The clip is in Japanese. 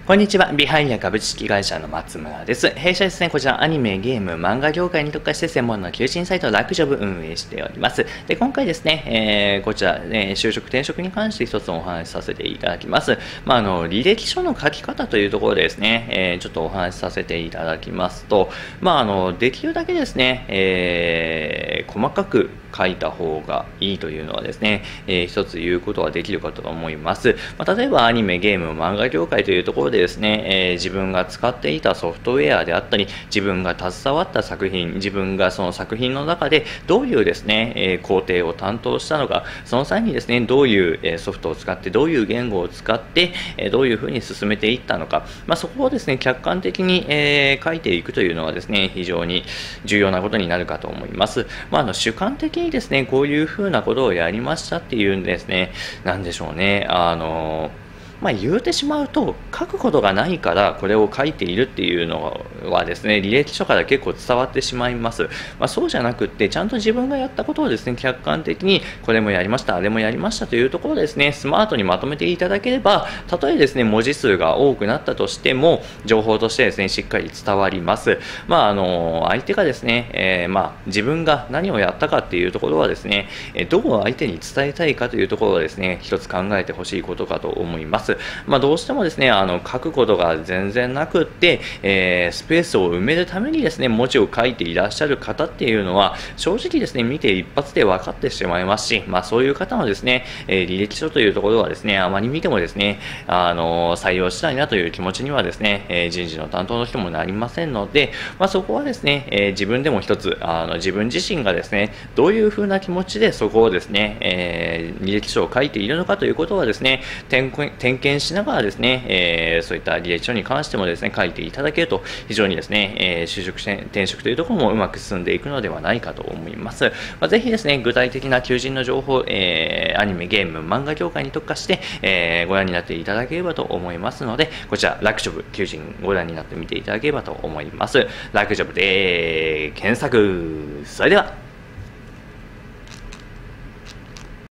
こんにちは。ビハイヤ株式会社の松村です。弊社ですね、こちらアニメ、ゲーム、漫画業界に特化して専門の求人サイトラクジョブ運営しております。で、今回ですね、こちら、就職、転職に関して一つお話しさせていただきます。履歴書の書き方というところでですね、ちょっとお話しさせていただきますと、できるだけですね、細かく書いた方がいいというのはですね、一つ言うことはできるかと思います。例えばアニメ、ゲーム、漫画業界というところでですね、自分が使っていたソフトウェアであったり、自分が携わった作品、自分がその作品の中でどういうですね、工程を担当したのか、その際にですね、どういうソフトを使って、どういう言語を使って、どういうふうに進めていったのか、そこをですね、客観的に、書いていくというのはですね、非常に重要なことになるかと思います。主観的にですね、こういうふうなことをやりましたっていうんですね、なんでしょうね、言うてしまうと、書くことがないからこれを書いているっていうのはですね、履歴書から結構伝わってしまいます。そうじゃなくって、ちゃんと自分がやったことをですね、客観的にこれもやりました、あれもやりましたというところでですね、スマートにまとめていただければ、たとえですね、文字数が多くなったとしても、情報としてですね、しっかり伝わります。相手がですね、自分が何をやったかっていうところはですね、どう相手に伝えたいかというところをですね、一つ考えてほしいことかと思います。どうしてもですね、書くことが全然なくって、スペースを埋めるためにですね、文字を書いていらっしゃる方っていうのは、正直ですね、見て一発で分かってしまいますし、そういう方のですね、履歴書というところはですね、あまり見てもですね、採用したいなという気持ちにはですね、人事の担当の人もなりませんので、そこはですね、自分でも一つ、自分自身がですね、どういうふうな気持ちでそこをですね、履歴書を書いているのかということはですね、点検しながらですね、そういった履歴書に関してもですね、書いていただけると非常にですね、就職転職というところもうまく進んでいくのではないかと思います。ぜひですね、具体的な求人の情報、アニメ、ゲーム、漫画業界に特化して、ご覧になっていただければと思いますので、こちらラクジョブ求人ご覧になってみていただければと思います。ラクジョブで検索。それでは。